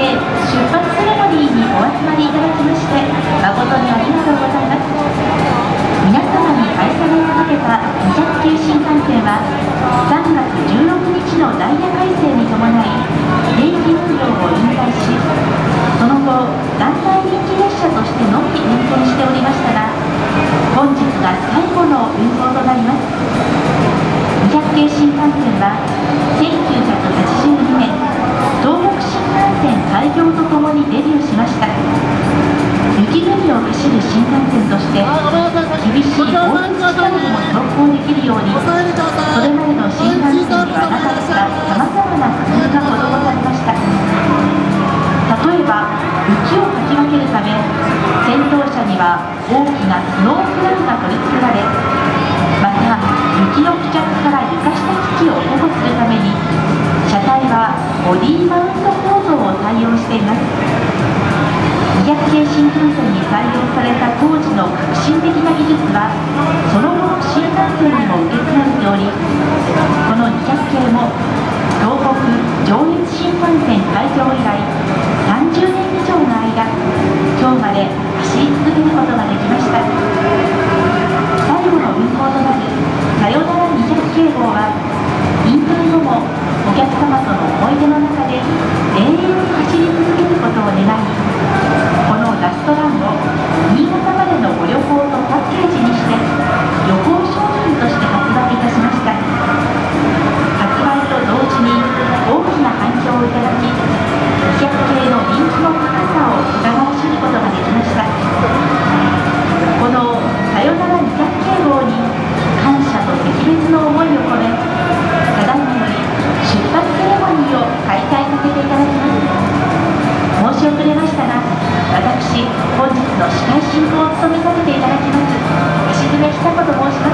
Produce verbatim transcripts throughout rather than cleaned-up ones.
出発セレモニーにお集まりいただきまして誠にありがとうございます。皆様に愛され続けたにひゃく系新幹線はさんがつじゅうろくにちのダイヤ改正に伴い定期運用を引退し、その後団体人気列車としてのみ運転しておりましたが、本日が最後の運行となります。にひゃく系新幹線はせんきゅうひゃくはちじゅうにねん東北新幹線開業とともにデビューしました。雪国を走る新幹線として厳しい豪雪地帯にも走行できるように、それまでの新幹線にはなかったさまざまな工夫が施されました。例えば雪をかき分けるため、先頭車には大きなスノーフラグが取り付けられ、また雪の帰着から床下機器を保護するために車体はボディマウント構造を採用しています。にひゃく系新幹線に採用された当時の革新的な技術はその後の新幹線にも受け継がれており、このにひゃく系も東北上越新幹線開業以来さんじゅうねん以上の間、今日まで走り続けることができました。最後の運行となるさよならにひゃく系号は引退後もお客様との思い出の中で永遠に走り続けることを願い、このラストランを新潟までのご旅行とパッケージにして旅行商品として発売いたしました。発売と同時に大きな反響をいただき、にひゃく系の人気の高さを伺い知ることができました。このさよならにひゃく系号に感謝と惜別の思いを込め、ただいまより出発セレモニーを開催させていただきます。申し遅れましたが、私本日の司会進行を務めさせていただきます橋爪久子と申します。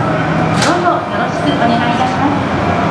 どうぞよろしくお願いいたします。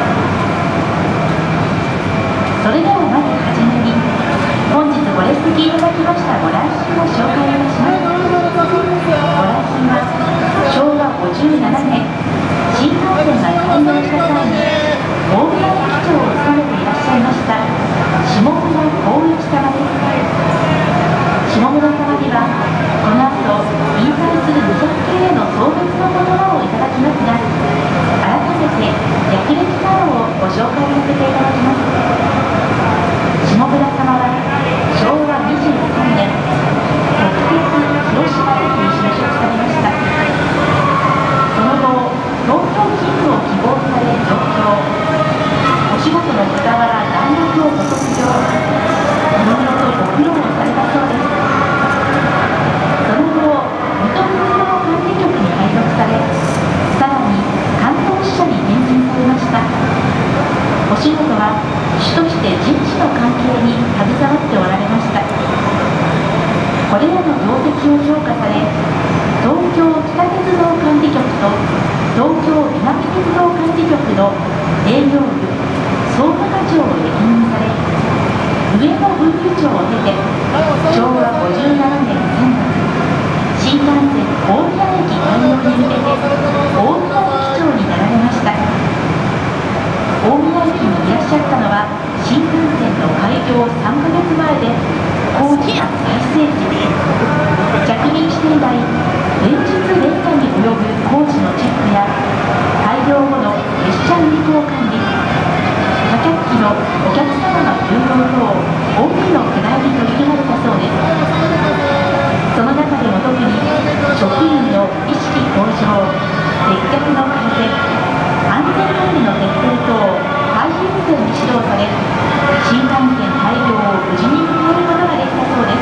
それではまずはじめに本日ご列席いただきましたご来賓を紹介いたします。ご来賓はしょうわごじゅうななねん新幹線が開業した際に大村駅長を務めていらっしゃいました下村光一様です。下村様にはこの後引退するにひゃく系への送別の言葉をいただきますが、改めて略歴からをご紹介させていただきます。下村様はしょうわにじゅうさんねん国鉄広島駅に就職されました。その後東京勤務を希望され上京、お仕事の傍ら大学をご卒業、いろいろとご苦労をされたそうです。その後水戸鉄道管理局に配属され、さらに関東支社に転勤されました。お仕事は主として人事の関係に携わっておられました。これらの業績を評価され、東京北鉄道管理局と東京南鉄道管理局の営業部総務課長を歴任され、上野分部長を経てしょうわごじゅうななねんさんがつ新幹線大宮駅開業に向けて大宮駅長になられました。大宮駅にいらっしゃったのは新幹線の開業さんかげつまえで工事が最盛期です。着任して以来連日連夜に及ぶ工事のチェックや開業後の列車運行管理、貨客機のお客様の誘導等多くの課題に取り組まれたそうです。その中でも特に職員の意識向上、接客の改善、安全管理の徹底等最優先に指導され、新幹線開業を無事に迎えることができたそうです。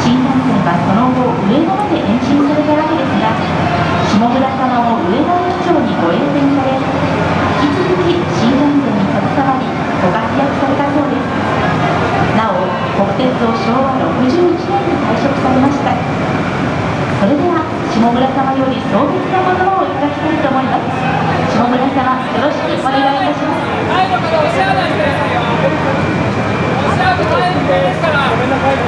新幹線はその後上野まで延伸されたわけですが、下村様も上野駅長にご栄転され、引き続き新幹線に携わりご活躍されたそうです。なお国鉄をしょうわろくじゅういちねんに退職されました。それでは下村様より送別の言葉をいただきたいと思います。下村様、よろしくお願いいたします。 最後まで押し合わないでくださいよ。押し合うと大変ですから。ごめんなさい。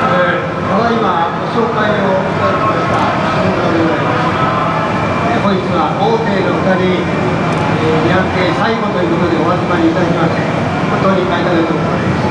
ただいまご紹介をいただきました下村でございます。本日はは大勢のふたり、えー、にひゃくけい最後ということでお集まりいただきまして本当にありがとうございます。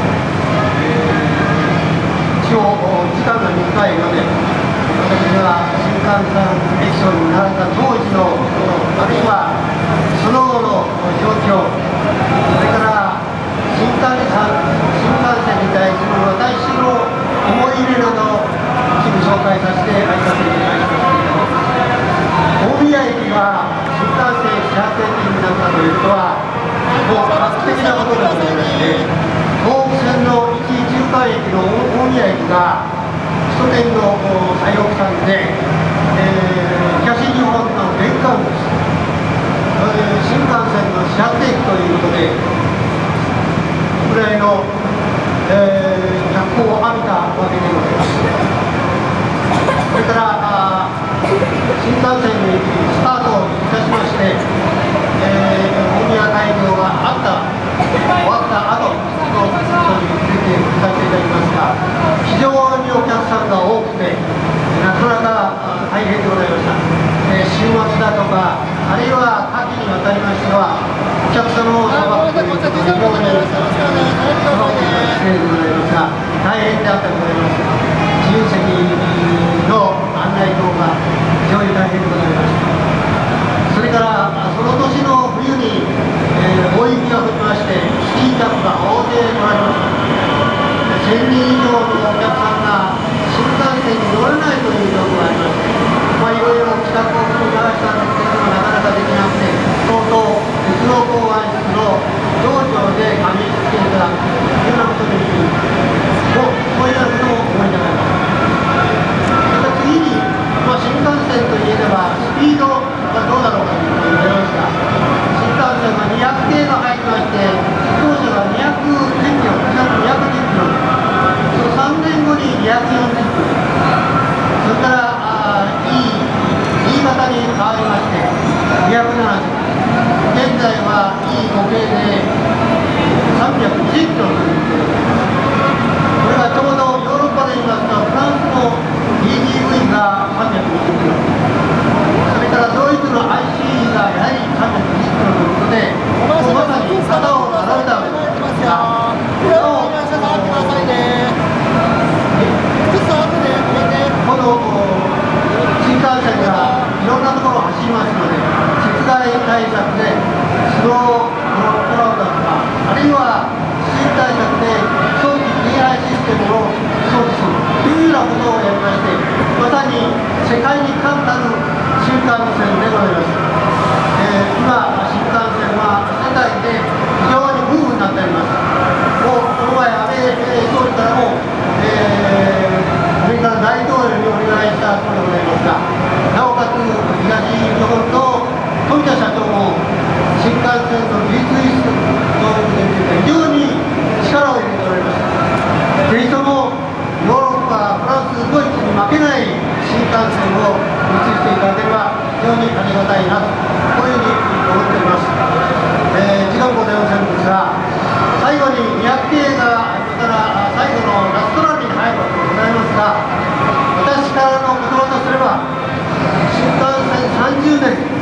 えー、一応時間が短いので私が新幹線駅長になられた当時のあるいはその後の状況、それから新幹線新幹線に対する私の思い入れなど一部紹介させて挨拶にお願いします。大宮駅が新幹線始発駅になったということはもう画期的なことでございまして、東北線のいち中間駅の大宮駅が首都圏の最北端で、えー、東日本の玄関口、えー、新幹線の始発駅ということでぐらいの、えー、脚光を浴びたわけでございます。それから新幹線にスタートいたしまして、えー、大宮開業があった終わった後のことについてさせていただきますが、非常にお客さんが多くてなかなか大変でございました。えー、週末だとかあるいは夏季にわたりましてはお客様をさばくということで非常にさばくのが失礼でございますが大変であったでございます。自由席の案内等が非常に大変でございました。それからその年の冬に、えー、大雪が降りましてスキー客が大勢来られました。せんにん以上のお客さんが新幹線に乗れないという状況がありまして、まあ、いろいろ企画を組み交わしたんですけれどもなかなかできなくてとうとう鉄道公安室の道場で紙付けいただくというようなことにもうこういうようなことも思い出があります。また次に、まあ、新幹線といえばスピードがどうだろうかということになりますが、新幹線はにひゃくけいが入りまして当初はにひゃくじゅっキロ、にひゃくじゅっキロ、そのさんねんごににひゃくよんじゅっキロ、それからいい新潟に変わりましてにひゃくななじゅう、現在は イーご 系でさんびゃくにじゅっキロということです。これがちょうどヨーロッパで言いますとフランスの ディージーブイ がさんびゃくにじゅっキロ、それからドイツの アイシーイー がやはりさんびゃくにじゅっキロということで、もうまさに肩を並べたわけですが、この新幹線がいろんなところを走りますので、雪害対策でスロープローだとか、あるいは地震対策で早期敬愛システムを装置するというようなことをやりまして、まさに世界に冠たる新幹線でございます。えー、今、新幹線は世界で非常にブームになっております。もうこの前、安倍総理からも、えーアメリカの大統領にお願いしたそうでございますが、なおかつ東日本の富田社長も新幹線の技術輸出の面について非常に力を入れておられます。ぜひともヨーロッパ、フランス、ドイツに負けない新幹線を輸出していただければ非常にありがたいなと、こういうふうに思っております。えー、時間ございませんですが、最後ににひゃくけいがあったら最後のラストランに入るわけでございますが、私からの言葉とすれば新幹線さんじゅうねん